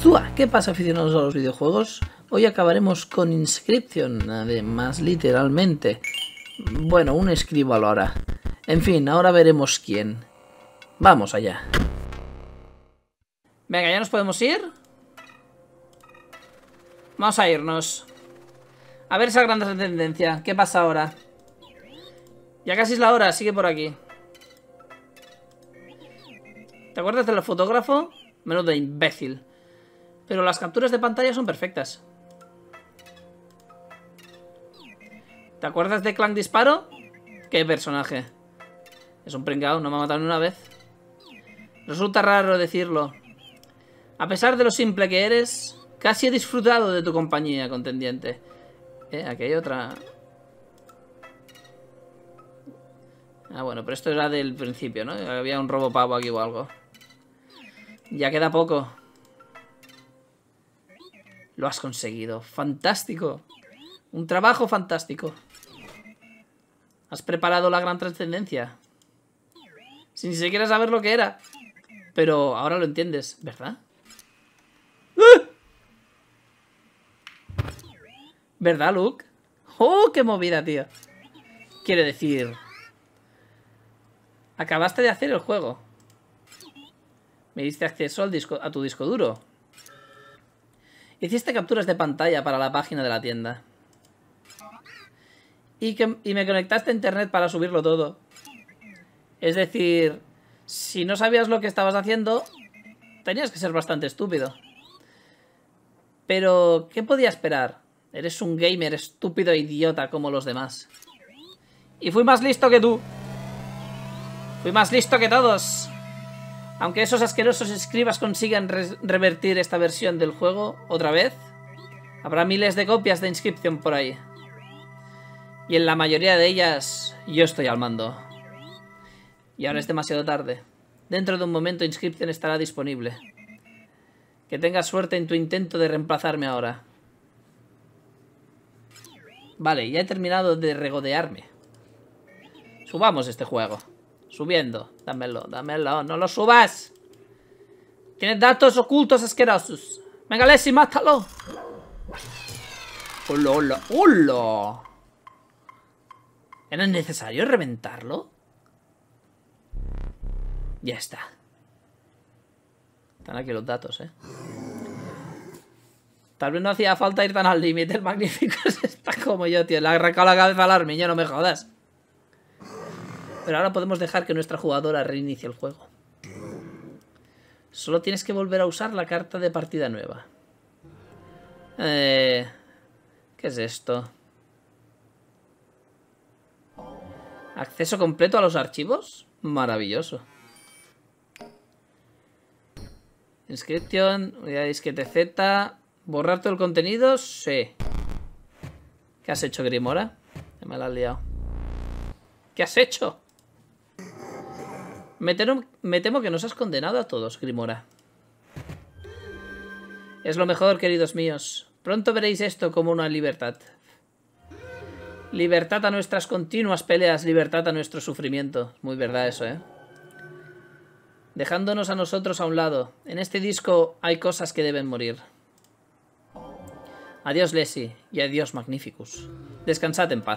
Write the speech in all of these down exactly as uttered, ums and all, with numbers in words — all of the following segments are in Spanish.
Konnichiwa, ¿qué pasa, aficionados a los videojuegos? Hoy acabaremos con Inscription, además literalmente. Bueno, un escribo a la hora. En fin, ahora veremos quién. Vamos allá. Venga, ¿ya nos podemos ir? Vamos a irnos. A ver esa gran trascendencia. ¿Qué pasa ahora? Ya casi es la hora, sigue por aquí. ¿Te acuerdas del fotógrafo? Menudo imbécil. Pero las capturas de pantalla son perfectas. ¿Te acuerdas de Clank Disparo? ¿Qué personaje? Es un pringao, no me ha matado ni una vez. Resulta raro decirlo. A pesar de lo simple que eres, casi he disfrutado de tu compañía, contendiente. Eh, aquí hay otra. Ah, bueno, pero esto era del principio, ¿no? Había un robo pavo aquí o algo. Ya queda poco. Lo has conseguido. Fantástico. Un trabajo fantástico. Has preparado la gran trascendencia. Sin siquiera saber lo que era. Pero ahora lo entiendes, ¿verdad? ¡Ah! ¿Verdad, Luke? ¡Oh, qué movida, tío! Quiere decir... Acabaste de hacer el juego. Me diste acceso al disco, a tu disco duro. Hiciste capturas de pantalla para la página de la tienda. Y, que, y me conectaste a internet para subirlo todo. Es decir, si no sabías lo que estabas haciendo, tenías que ser bastante estúpido. Pero, ¿qué podía esperar? Eres un gamer estúpido e idiota como los demás. Y fui más listo que tú. Fui más listo que todos. Aunque esos asquerosos escribas consigan re revertir esta versión del juego otra vez, habrá miles de copias de Inscription por ahí. Y en la mayoría de ellas, yo estoy al mando. Y ahora es demasiado tarde. Dentro de un momento Inscription estará disponible. Que tengas suerte en tu intento de reemplazarme ahora. Vale, ya he terminado de regodearme. Subamos este juego. Subiendo. Dámelo, dámelo. ¡No lo subas! Tienes datos ocultos asquerosos. Venga, Leslie, mátalo. ¡Hola, hola, hola! ¿Era necesario reventarlo? Ya está. Están aquí los datos, ¿eh? Tal vez no hacía falta ir tan al límite. El magnífico está como yo, tío. Le ha arrancado la cabeza al armiño, no me jodas. Pero ahora podemos dejar que nuestra jugadora reinicie el juego. Solo tienes que volver a usar la carta de partida nueva. Eh, ¿Qué es esto? ¿Acceso completo a los archivos? Maravilloso. Inscripción, unidad de disquete Z. ¿Borrar todo el contenido? Sí. ¿Qué has hecho, Grimora? Me la has liado. ¿Qué has hecho? Me temo, me temo que nos has condenado a todos, Grimora. Es lo mejor, queridos míos. Pronto veréis esto como una libertad. Libertad a nuestras continuas peleas, libertad a nuestro sufrimiento. Muy verdad eso, ¿eh? Dejándonos a nosotros a un lado. En este disco hay cosas que deben morir. Adiós, Leslie, y adiós, Magnificus. Descansad en paz.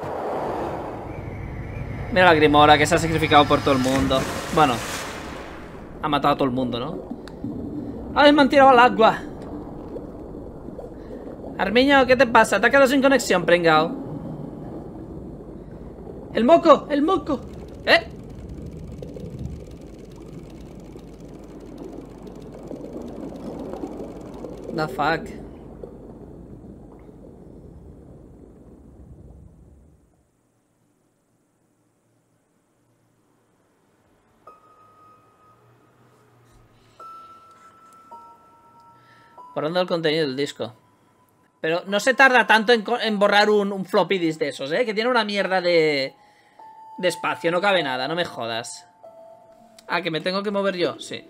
Mira la Grimora que se ha sacrificado por todo el mundo. Bueno, ha matado a todo el mundo, ¿no? ¡Ay, me han tirado al agua! Armiño, ¿qué te pasa? Te has quedado sin conexión, pringao. ¡El moco! ¡El moco! ¿Eh? The fuck. Borrando el contenido del disco. Pero no se tarda tanto en, en borrar un, un floppy disk de esos, ¿eh? Que tiene una mierda de... de espacio, no cabe nada, no me jodas. Ah, ¿que me tengo que mover yo? Sí.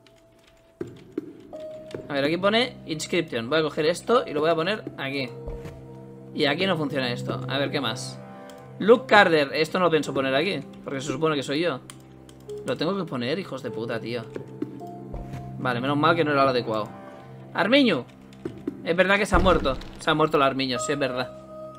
A ver, aquí pone Inscription. Voy a coger esto y lo voy a poner aquí. Y aquí no funciona esto. A ver, ¿qué más? Luke Carter. Esto no lo pienso poner aquí, porque se supone que soy yo. Lo tengo que poner, hijos de puta, tío. Vale, menos mal que no era lo adecuado. Armiño. Es verdad que se ha muerto. Se ha muerto el Armiño, sí, es verdad.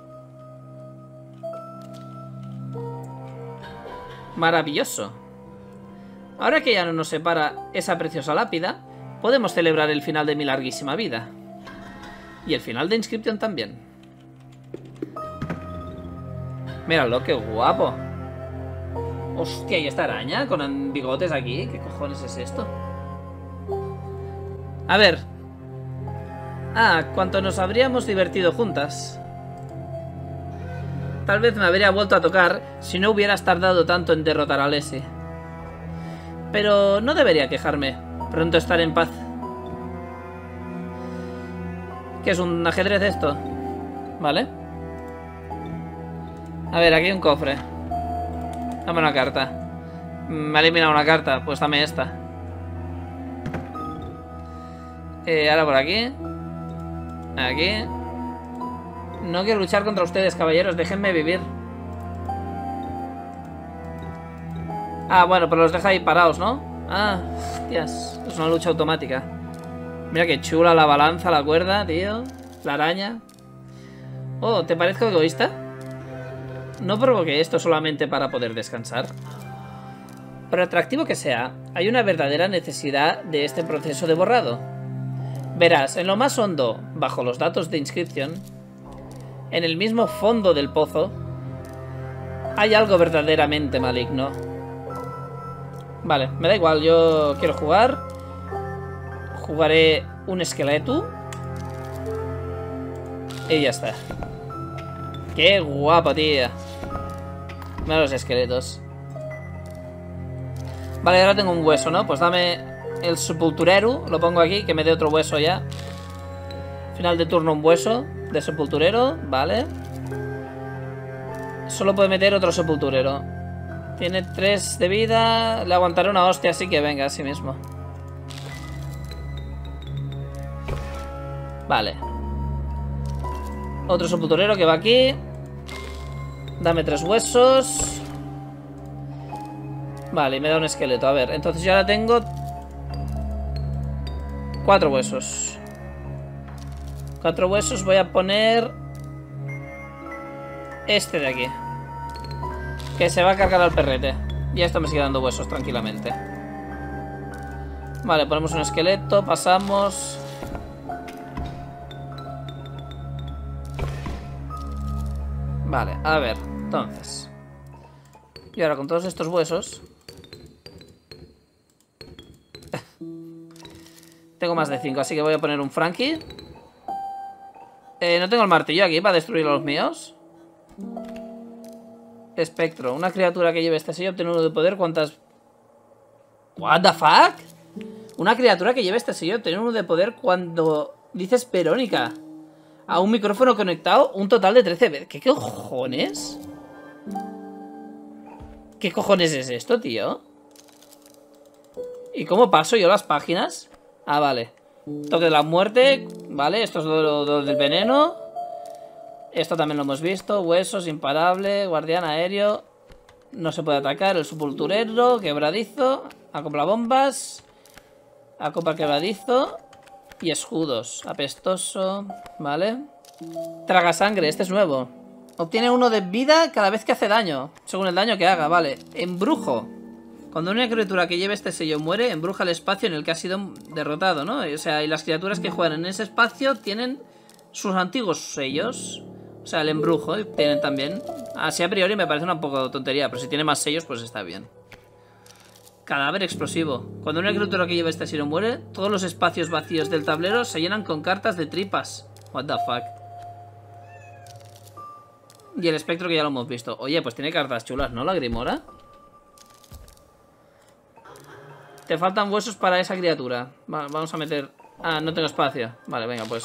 Maravilloso. Ahora que ya no nos separa esa preciosa lápida, podemos celebrar el final de mi larguísima vida. Y el final de Inscription también. Míralo, qué guapo. Hostia, ¿y esta araña con bigotes aquí? ¿Qué cojones es esto? A ver. Ah, cuánto nos habríamos divertido juntas. Tal vez me habría vuelto a tocar si no hubieras tardado tanto en derrotar a Lessie. Pero no debería quejarme. Pronto estaré en paz. ¿Qué es un ajedrez esto? Vale. A ver, aquí hay un cofre. Dame una carta. Me ha eliminado una carta. Pues dame esta. Eh, ahora por aquí. Aquí. No quiero luchar contra ustedes, caballeros. Déjenme vivir. Ah, bueno, pero los deja ahí parados, ¿no? Ah, hostias. Es una lucha automática. Mira qué chula la balanza, la cuerda, tío. La araña. Oh, ¿te parezco egoísta? No provoqué esto solamente para poder descansar. Por atractivo que sea, hay una verdadera necesidad de este proceso de borrado. Verás, en lo más hondo, bajo los datos de inscripción, en el mismo fondo del pozo, hay algo verdaderamente maligno. Vale, me da igual, yo quiero jugar. Jugaré un esqueleto. Y ya está. Qué guapa, tía. Mira los esqueletos. Vale, ahora tengo un hueso, ¿no? Pues dame el sepulturero. Lo pongo aquí, que me dé otro hueso ya. Final de turno un hueso de sepulturero. Vale. Solo puede meter otro sepulturero. Tiene tres de vida. Le aguantaré una hostia, así que venga, así mismo. Vale. Otro sepulturero que va aquí. Dame tres huesos. Vale, y me da un esqueleto. A ver, entonces yo ahora tengo cuatro huesos. Cuatro huesos. Voy a poner este de aquí, que se va a cargar al perrete. Y esto me sigue dando huesos tranquilamente. Vale, ponemos un esqueleto. Pasamos. Vale, a ver, entonces. Y ahora con todos estos huesos tengo más de cinco, así que voy a poner un Frankie. eh, No tengo el martillo aquí para destruir a los míos. Espectro, una criatura que lleve este sello obtiene uno de poder. ¿Cuántas? What the fuck? Una criatura que lleve este sello obtiene uno de poder cuando dices Verónica. A un micrófono conectado, un total de trece veces. ¿Qué cojones? ¿Qué cojones es esto, tío? ¿Y cómo paso yo las páginas? Ah, vale. Toque de la muerte. Vale, esto es lo, lo del veneno. Esto también lo hemos visto. Huesos, imparable, guardián aéreo. No se puede atacar. El sepulturero, quebradizo. Acopla bombas. Acopla quebradizo. Y escudos. Apestoso. Vale. Traga sangre. Este es nuevo. Obtiene uno de vida cada vez que hace daño. Según el daño que haga. Vale. Embrujo. Cuando una criatura que lleve este sello muere, embruja el espacio en el que ha sido derrotado, ¿no? O sea, y las criaturas que juegan en ese espacio tienen sus antiguos sellos. O sea, el embrujo tienen también. Así a priori me parece una poco tontería, pero si tiene más sellos, pues está bien. Cadáver explosivo. Cuando una criatura que lleva este sello muere, todos los espacios vacíos del tablero se llenan con cartas de tripas. What the fuck. Y el espectro que ya lo hemos visto. Oye, pues tiene cartas chulas, ¿no? La Grimora. Te faltan huesos para esa criatura. Va, vamos a meter... Ah, no tengo espacio. Vale, venga, pues...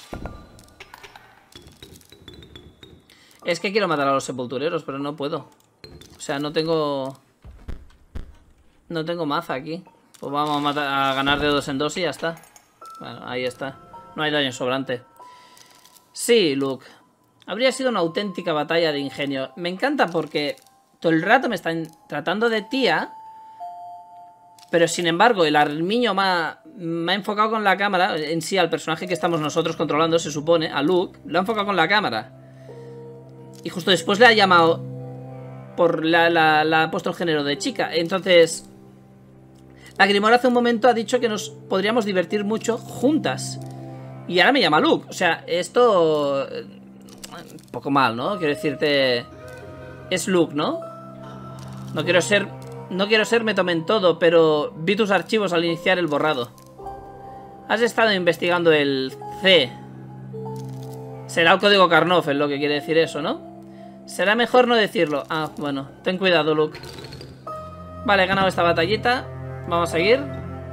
Es que quiero matar a los sepultureros, pero no puedo. O sea, no tengo... No tengo maza aquí. Pues vamos a, matar, a ganar de dos en dos y ya está. Bueno, ahí está. No hay daño sobrante. Sí, Luke. Habría sido una auténtica batalla de ingenio. Me encanta porque todo el rato me están tratando de tía. Pero sin embargo, el armiño me ha, me ha enfocado con la cámara. En sí, al personaje que estamos nosotros controlando, se supone, a Luke, lo ha enfocado con la cámara. Y justo después le ha llamado por la, la, la ha puesto el género de chica. Entonces, la Grimora hace un momento ha dicho que nos podríamos divertir mucho juntas. Y ahora me llama Luke. O sea, esto... un poco mal, ¿no? Quiero decirte... Es Luke, ¿no? No quiero ser... No quiero ser me tomen todo, pero vi tus archivos al iniciar el borrado. Has estado investigando el C. Será el código Karnov, es lo que quiere decir eso, ¿no? Será mejor no decirlo. Ah, bueno, ten cuidado, Luke. Vale, he ganado esta batallita. Vamos a seguir.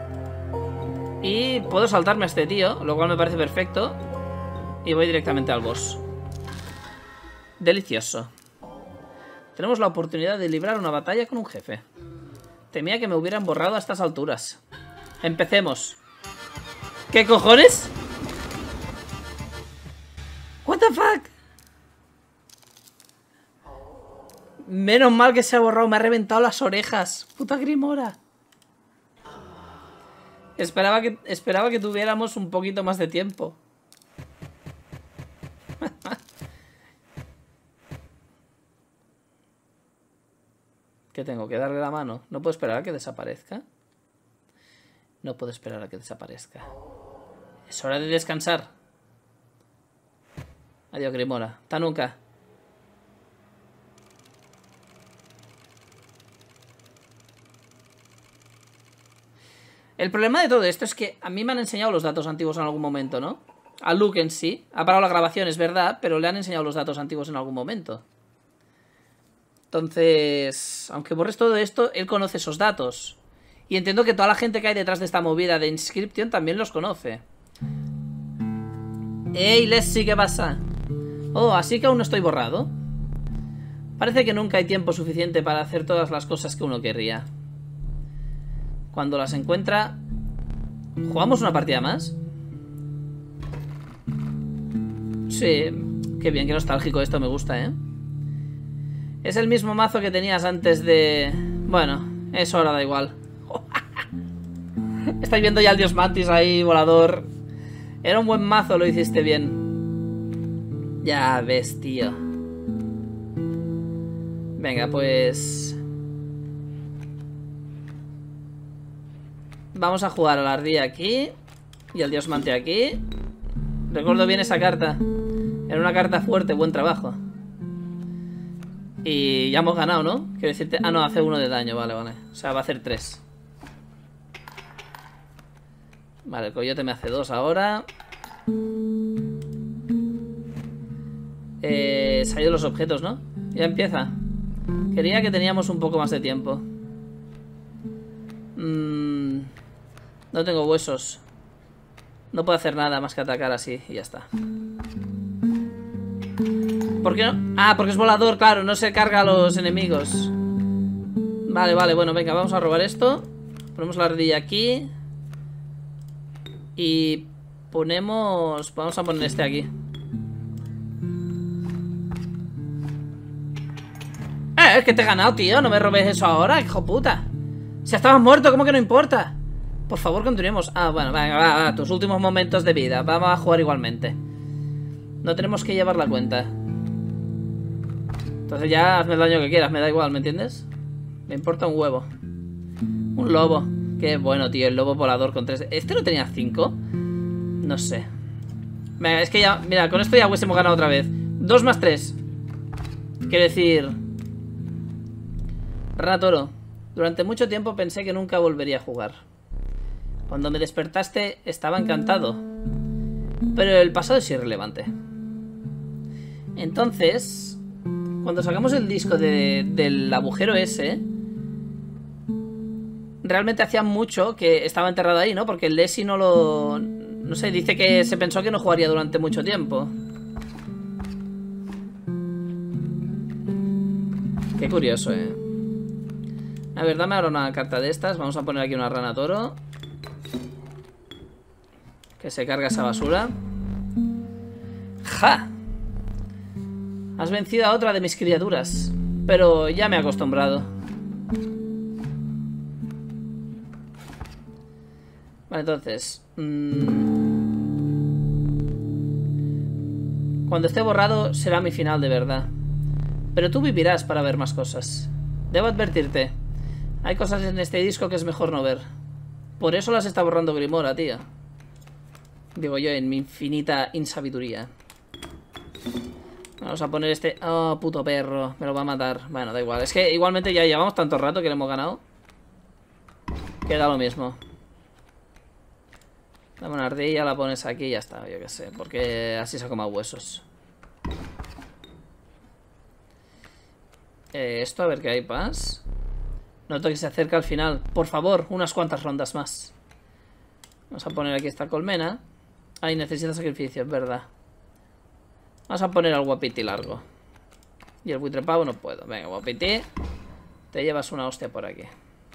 Y puedo saltarme a este tío, lo cual me parece perfecto. Y voy directamente al boss. Delicioso. Tenemos la oportunidad de librar una batalla con un jefe. Temía que me hubieran borrado a estas alturas. Empecemos. ¿Qué cojones? What the fuck? Menos mal que se ha borrado. Me ha reventado las orejas. Puta Grimora. Esperaba que, esperaba que tuviéramos un poquito más de tiempo. ¿Qué tengo? ¿Que darle la mano? ¿No puedo esperar a que desaparezca? No puedo esperar a que desaparezca. Es hora de descansar. Adiós, Grimora. Hasta nunca. El problema de todo esto es que a mí me han enseñado los datos antiguos en algún momento, ¿no? A Luke en sí. Ha parado la grabación, es verdad, pero le han enseñado los datos antiguos en algún momento. Entonces, aunque borres todo esto, él conoce esos datos. Y entiendo que toda la gente que hay detrás de esta movida de Inscription también los conoce. ¡Ey, Leslie! ¿Qué pasa? Oh, así que aún no estoy borrado. Parece que nunca hay tiempo suficiente para hacer todas las cosas que uno querría. Cuando las encuentra... ¿Jugamos una partida más? Sí, qué bien, qué nostálgico esto, me gusta, ¿eh? Es el mismo mazo que tenías antes de... Bueno, eso ahora da igual. Estáis viendo ya al dios Mantis ahí, volador. Era un buen mazo, lo hiciste bien. Ya ves, tío. Venga, pues... Vamos a jugar a la ardilla aquí. Y al dios Mante aquí. Recuerdo bien esa carta. Era una carta fuerte, buen trabajo. Y ya hemos ganado, ¿no? Quiero decirte... Ah, no, hace uno de daño, vale, vale. O sea, va a hacer tres. Vale, el coyote me hace dos ahora. Eh, salido los objetos, ¿no? Ya empieza. Quería que teníamos un poco más de tiempo. Mm, no tengo huesos. No puedo hacer nada más que atacar así y ya está. ¿Por qué no? Ah, porque es volador, claro, no se carga a los enemigos. Vale, vale, bueno, venga, vamos a robar esto. Ponemos la ardilla aquí. Y ponemos... Vamos a poner este aquí. Eh, es que te he ganado, tío, no me robes eso ahora, hijo puta. Si estabas muerto, ¿cómo que no importa? Por favor, continuemos. Ah, bueno, venga, va, va, tus últimos momentos de vida. Vamos a jugar igualmente. No tenemos que llevar la cuenta. Entonces ya hazme el daño que quieras, me da igual, ¿me entiendes? Me importa un huevo. Un lobo. Qué bueno, tío, el lobo volador con tres. ¿Este no tenía cinco? No sé. Venga, es que ya... Mira, con esto ya hubiésemos ganado otra vez. Dos más tres. Quiere decir... Rana Toro. Durante mucho tiempo pensé que nunca volvería a jugar. Cuando me despertaste estaba encantado. Pero el pasado es irrelevante. Entonces... Cuando sacamos el disco de, del agujero ese... Realmente hacía mucho que estaba enterrado ahí, ¿no? Porque el Leslie no lo... No sé, dice que se pensó que no jugaría durante mucho tiempo. Qué curioso, ¿eh? A ver, dame ahora una carta de estas. Vamos a poner aquí una rana toro. Que se carga esa basura. ¡Ja! Has vencido a otra de mis criaturas. Pero ya me he acostumbrado. Vale, entonces... Mmm... Cuando esté borrado será mi final de verdad. Pero tú vivirás para ver más cosas. Debo advertirte. Hay cosas en este disco que es mejor no ver. Por eso las está borrando Grimora, tía. Digo yo, en mi infinita insabiduría. Vamos a poner este... Oh, puto perro. Me lo va a matar. Bueno, da igual. Es que igualmente ya llevamos tanto rato que le hemos ganado. Que da lo mismo. Dame una ardilla, la pones aquí y ya está. Yo qué sé. Porque así saco más huesos. Eh, esto, a ver qué hay, Paz. Noto que se acerca al final. Por favor, unas cuantas rondas más. Vamos a poner aquí esta colmena. Ay, necesita sacrificio, es verdad. Vamos a poner al guapiti largo. Y el buitre pavo no puedo. Venga, guapiti. Te llevas una hostia por aquí.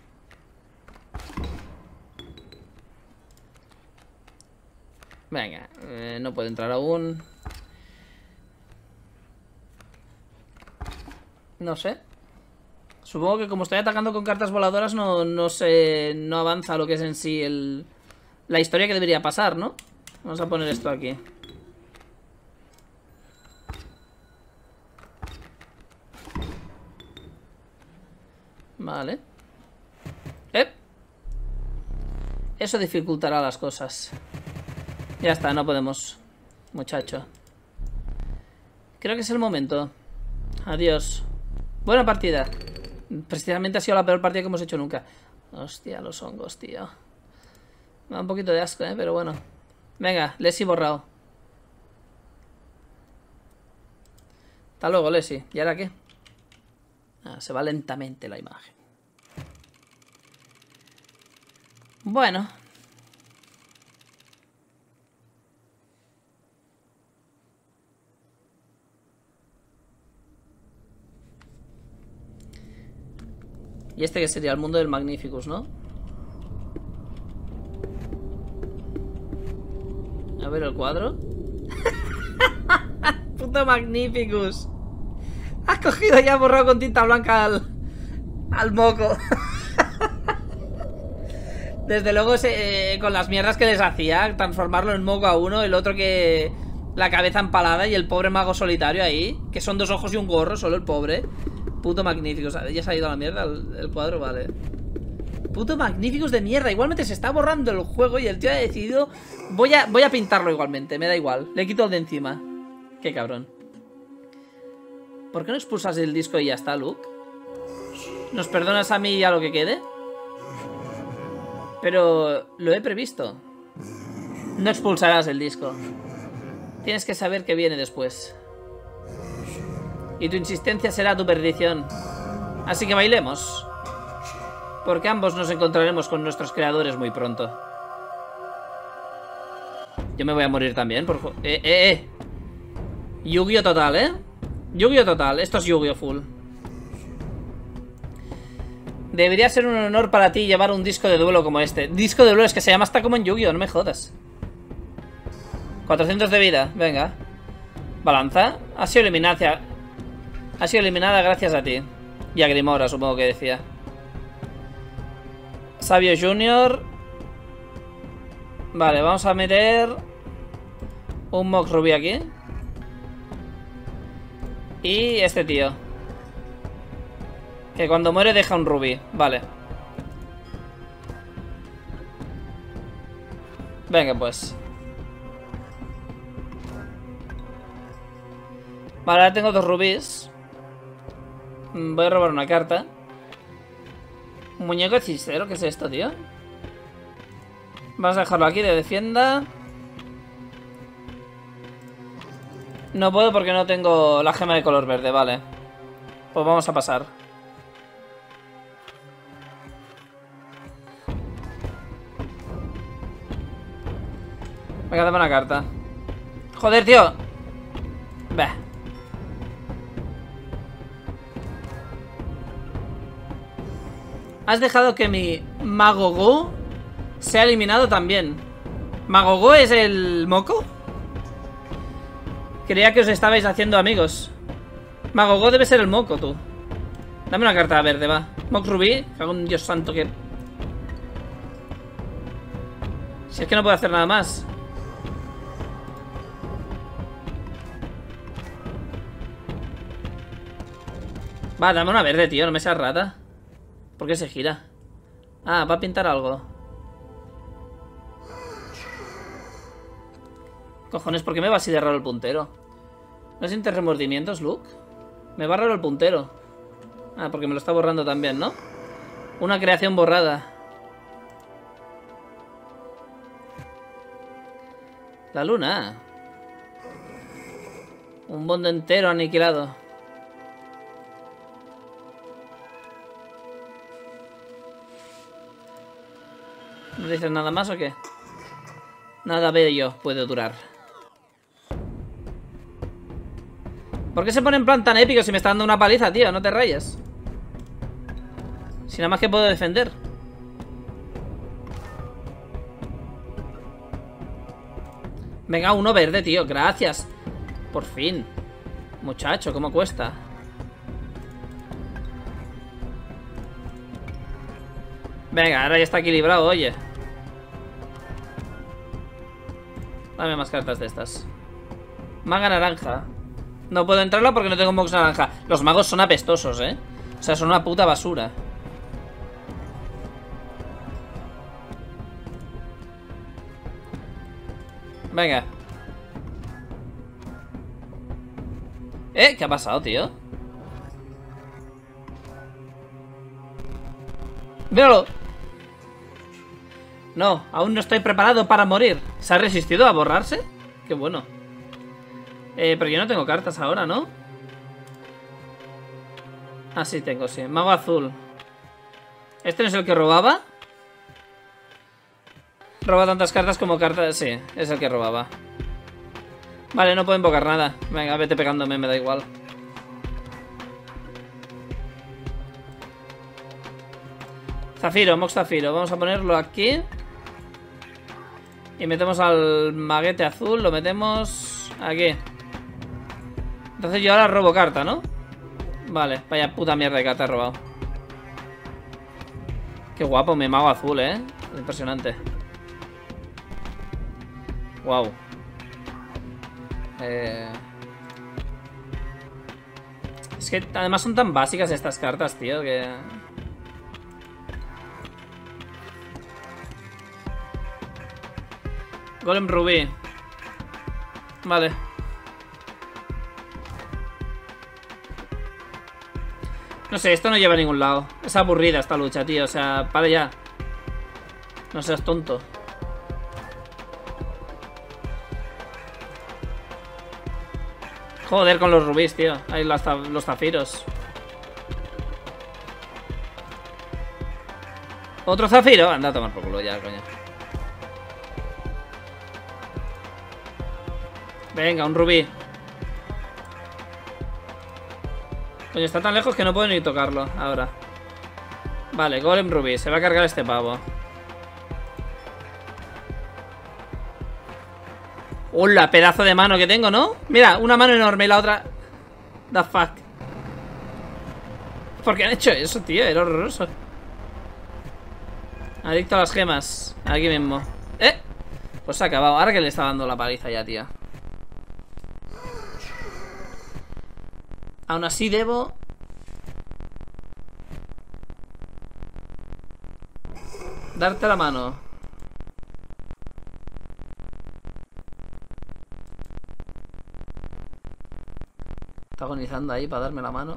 Venga, eh, no puede entrar aún. No sé. Supongo que como estoy atacando con cartas voladoras no, no sé, no avanza lo que es en sí el, la historia que debería pasar, ¿no? Vamos a poner esto aquí. Vale. ¿Eh? Eso dificultará las cosas. Ya está, no podemos, muchacho. Creo que es el momento. Adiós. Buena partida. Precisamente ha sido la peor partida que hemos hecho nunca. Hostia, los hongos, tío. Me da un poquito de asco, ¿eh? Pero bueno. Venga, Leslie borrado. Hasta luego, Leslie. ¿Y ahora qué? Ah, se va lentamente la imagen. Bueno. Y este que sería el mundo del Magnificus, ¿no? A ver el cuadro. Puto Magnificus. Has cogido y has borrado con tinta blanca al, al moco. Desde luego se, eh, con las mierdas que les hacía, transformarlo en moco a uno, el otro que la cabeza empalada y el pobre mago solitario ahí, que son dos ojos y un gorro, solo el pobre. Puto Magnificus. Ya se ha ido a la mierda el, el cuadro, vale. Puto Magnificus de mierda. Igualmente se está borrando el juego y el tío ha decidido... Voy a, voy a pintarlo igualmente, me da igual. Le quito el de encima. Qué cabrón. ¿Por qué no expulsas el disco y ya está, Luke? ¿Nos perdonas a mí y a lo que quede? Pero lo he previsto. No expulsarás el disco. Tienes que saber qué viene después. Y tu insistencia será tu perdición. Así que bailemos. Porque ambos nos encontraremos con nuestros creadores muy pronto. Yo me voy a morir también por... Eh, eh, eh Yu-Gi-Oh total, ¿eh? Yu-Gi-Oh total, esto es Yu-Gi-Oh full. Debería ser un honor para ti llevar un disco de duelo como este. Disco de duelo, es que se llama hasta como en Yu-Gi-Oh, no me jodas. cuatrocientos de vida, venga. Balanza, ha sido eliminada. Ha sido eliminada gracias a ti. Y a Grimora, supongo que decía. Sabio Junior. Vale, vamos a meter un Mox Rubí aquí. Y este tío, que cuando muere deja un rubí. Vale. Venga, pues. Vale, ahora tengo dos rubíes. Voy a robar una carta. Un muñeco hechicero, ¿qué es esto, tío? Vamos a dejarlo aquí de defienda. No puedo porque no tengo la gema de color verde, vale. Pues vamos a pasar. Venga, dame una carta. Joder, tío. Bah. Has dejado que mi Magogo sea eliminado también. ¿Magogo es el moco? Creía que os estabais haciendo amigos. Magogo debe ser el moco, tú. Dame una carta verde, va. Mox Rubí, cago en Dios santo que... Si es que no puedo hacer nada más. Va, dame una verde, tío. No me seas rata. ¿Por qué se gira? Ah, va a pintar algo. Cojones, ¿por qué me va así de raro el puntero? ¿No sientes remordimientos, Luke? Me va raro el puntero. Ah, porque me lo está borrando también, ¿no? Una creación borrada. La luna. Un mundo entero aniquilado. ¿No dices nada más o qué? Nada bello puede durar. ¿Por qué se pone en plan tan épico si me está dando una paliza, tío? No te rayes. Si nada más que puedo defender. Venga, uno verde, tío. Gracias. Por fin. Muchacho, ¿cómo cuesta? Venga, ahora ya está equilibrado, oye. Dame más cartas de estas. Maga naranja. No puedo entrarla porque no tengo box naranja. Los magos son apestosos, ¿eh? O sea, son una puta basura. Venga. ¿Eh? ¿Qué ha pasado, tío? ¡Míralo! No, aún no estoy preparado para morir. ¿Se ha resistido a borrarse? Qué bueno. Eh, pero yo no tengo cartas ahora, ¿no? Ah, sí tengo, sí. Mago azul. ¿Este no es el que robaba? Roba tantas cartas como cartas... Sí, es el que robaba. Vale, no puedo invocar nada. Venga, vete pegándome, me da igual. Zafiro, Mox Zafiro. Vamos a ponerlo aquí. Y metemos al maguete azul. Lo metemos aquí. Entonces yo ahora robo carta, ¿no? Vale, vaya puta mierda de carta he robado. Qué guapo, mi mago azul, ¿eh? Impresionante. Wow. Eh... Es que además son tan básicas estas cartas, tío, que... Golem Rubí. Vale. No sé, esto no lleva a ningún lado. Es aburrida esta lucha, tío. O sea, para ya. No seas tonto. Joder con los rubíes, tío. Ahí los, los zafiros. ¿Otro zafiro? Anda a tomar por culo ya, coño. Venga, un rubí. Coño, está tan lejos que no puedo ni tocarlo ahora. Vale, golem rubí. Se va a cargar este pavo. ¡Hola! Pedazo de mano que tengo, ¿no? Mira, una mano enorme y la otra... The fuck. ¿Por qué han hecho eso, tío? Era horroroso. Adicto a las gemas. Aquí mismo. ¿Eh? Pues se ha acabado. Ahora que le está dando la paliza ya, tío. Aún así debo... darte la mano. Está agonizando ahí para darme la mano.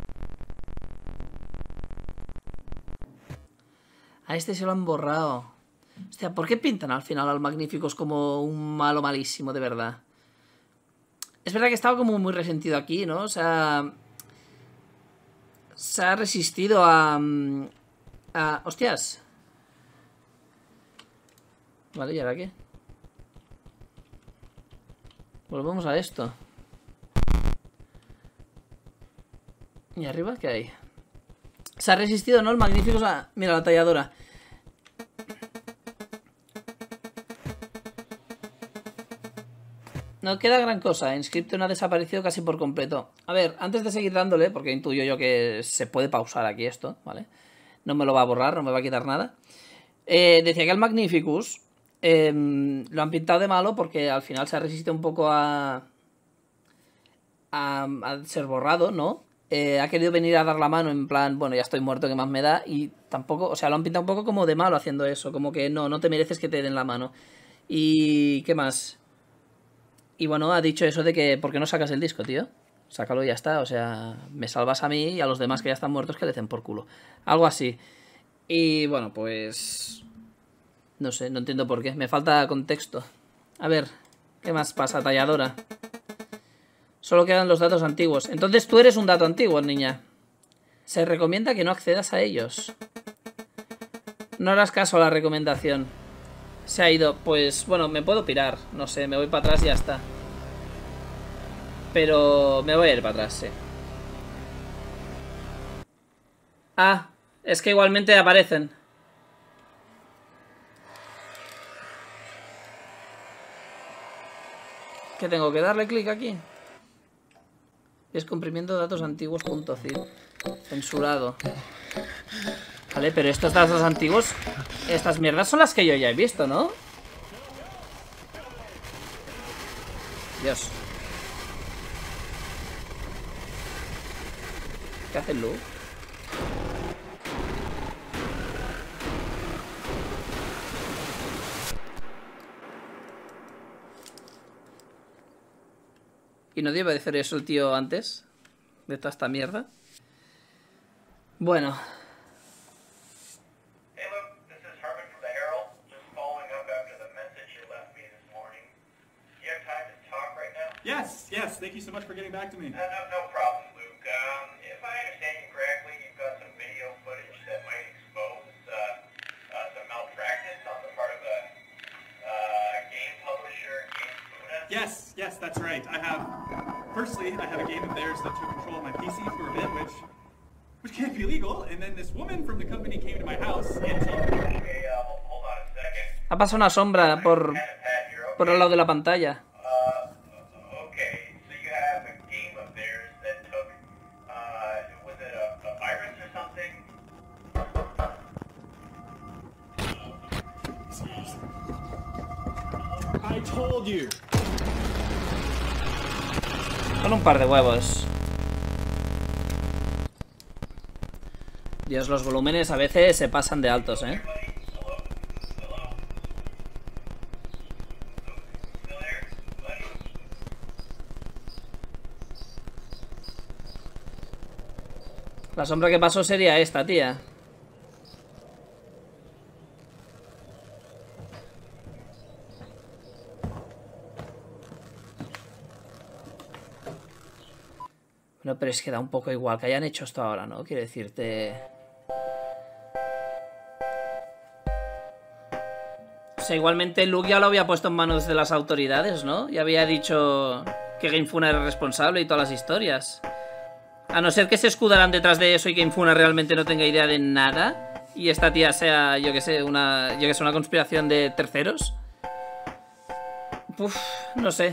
A este se lo han borrado. Hostia, ¿por qué pintan al final al Magníficos como un malo malísimo, de verdad? Es verdad que estaba como muy resentido aquí, ¿no? O sea... Se ha resistido a... a... ¡Hostias! Vale, ¿y ahora qué? Volvemos a esto. ¿Y arriba qué hay? Se ha resistido, ¿no? El Magníficos a... Mira, la talladora. No queda gran cosa. Inscription ha desaparecido casi por completo. A ver, antes de seguir dándole, porque intuyo yo que se puede pausar aquí esto, ¿vale? No me lo va a borrar, no me va a quitar nada. Eh, decía que el Magnificus Eh, lo han pintado de malo porque al final se ha resistido un poco a, a, a ser borrado, ¿no? Eh, ha querido venir a dar la mano en plan, bueno, ya estoy muerto, ¿qué más me da? Y tampoco, o sea, lo han pintado un poco como de malo haciendo eso, como que no, no te mereces que te den la mano. Y... ¿qué más? Y bueno, ha dicho eso de que, ¿por qué no sacas el disco, tío? Sácalo y ya está, o sea, me salvas a mí y a los demás que ya están muertos que le den por culo. Algo así. Y bueno, pues... no sé, no entiendo por qué, me falta contexto. A ver, ¿qué más pasa, talladora? Solo quedan los datos antiguos. Entonces tú eres un dato antiguo, niña. Se recomienda que no accedas a ellos. No harás caso a la recomendación. Se ha ido. Pues, bueno, me puedo pirar. No sé, me voy para atrás y ya está. Pero me voy a ir para atrás, sí. Ah, es que igualmente aparecen. ¿Qué tengo que darle clic aquí? Descomprimiendo datos antiguos.zip. Censurado. Vale, pero estos datos antiguos, estas mierdas son las que yo ya he visto, ¿no? Dios. ¿Qué hace el Luke? ¿Y no debe decir eso el tío antes? De toda esta mierda. Bueno. Hey Luke, this is Herman from the Herald. Just following up after the message you left me this morning. Do you have time to talk right now? Yes, yes. Thank you so much for getting back to me. Uh, no, no problem, Luke. Um, if I understand you correctly, you've got some video footage that might expose uh, uh, some malpractice on the part of a uh, game publisher, GameFuna. Yes, yes, that's right. I have... Firstly, I have a game of theirs that took control of my P C for a bit, which... which can't be legal, and then this woman from the company came to my house, and she... Okay, uh, hold, hold on a second. Ha pasado una sombra por, Pen and pad here, okay? por el lado de la pantalla. Uh, okay, so you have a game of theirs that took, uh, was it a, a virus or something? I told you! Son un par de huevos. Dios, los volúmenes a veces se pasan de altos, ¿eh? La sombra que pasó sería esta, tía. Bueno, pero es que da un poco igual que hayan hecho esto ahora, ¿no? Quiero decirte... O sea, igualmente Luke ya lo había puesto en manos de las autoridades, ¿no? Ya había dicho que GameFuna era responsable y todas las historias. A no ser que se escudaran detrás de eso y GameFuna realmente no tenga idea de nada. Y esta tía sea, yo que sé, una, yo que sé, una conspiración de terceros. Uf, no sé.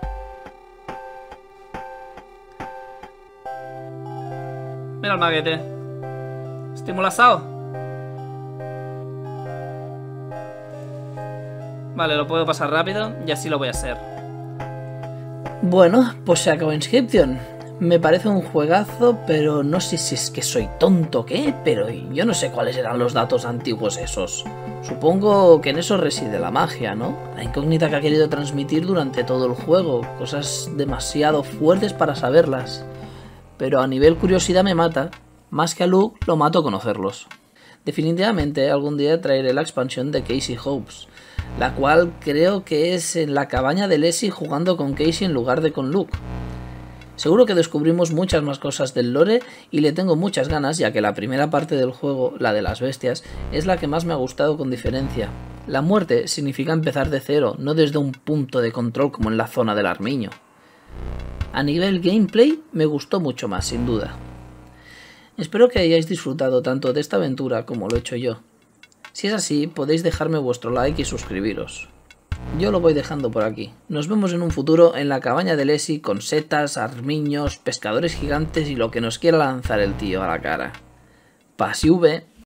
Mira el maguete. Estimulazao. Vale, lo puedo pasar rápido y así lo voy a hacer. Bueno, pues se acabó Inscription. Me parece un juegazo, pero no sé si es que soy tonto o qué, pero yo no sé cuáles eran los datos antiguos esos. Supongo que en eso reside la magia, ¿no? La incógnita que ha querido transmitir durante todo el juego, cosas demasiado fuertes para saberlas. Pero a nivel curiosidad me mata, más que a Luke lo mato conocerlos. Definitivamente algún día traeré la expansión de Casey Hopes, la cual creo que es en la cabaña de Leslie jugando con Casey en lugar de con Luke. Seguro que descubrimos muchas más cosas del lore y le tengo muchas ganas, ya que la primera parte del juego, la de las bestias, es la que más me ha gustado con diferencia. La muerte significa empezar de cero, no desde un punto de control como en la zona del armiño. A nivel gameplay me gustó mucho más, sin duda. Espero que hayáis disfrutado tanto de esta aventura como lo he hecho yo. Si es así, podéis dejarme vuestro like y suscribiros. Yo lo voy dejando por aquí. Nos vemos en un futuro en la cabaña de Leslie con setas, armiños, pescadores gigantes y lo que nos quiera lanzar el tío a la cara. Pasiuve.